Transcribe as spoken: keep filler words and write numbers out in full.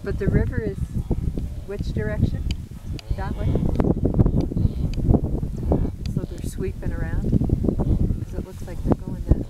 But the river is which direction? That way? So they're sweeping around? Because it looks like they're going that